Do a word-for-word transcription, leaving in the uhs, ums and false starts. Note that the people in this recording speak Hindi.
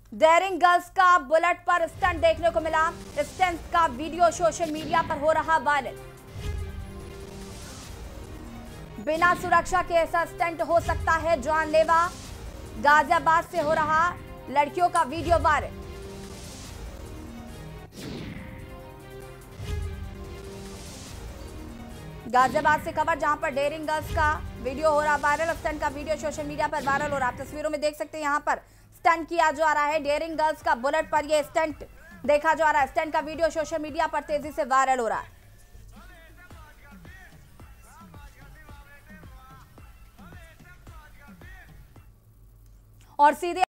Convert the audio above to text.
डेयरिंग गर्ल्स का बुलेट पर स्टंट देखने को मिला। स्टंट का वीडियो सोशल मीडिया पर हो रहा वायरल। बिना सुरक्षा के ऐसा स्टंट हो सकता है जानलेवा। गाजियाबाद से हो रहा लड़कियों का वीडियो वायरल। गाजियाबाद से खबर, जहां पर डेयरिंग गर्ल्स का वीडियो हो रहा वायरल। स्टंट का वीडियो सोशल मीडिया पर वायरल हो रहा। आप तस्वीरों में देख सकते हैं, यहां पर स्टंट किया जा रहा है। डेयरिंग गर्ल्स का बुलेट पर यह स्टंट देखा जा रहा है। स्टंट का वीडियो सोशल मीडिया पर तेजी से वायरल हो रहा है और सीधे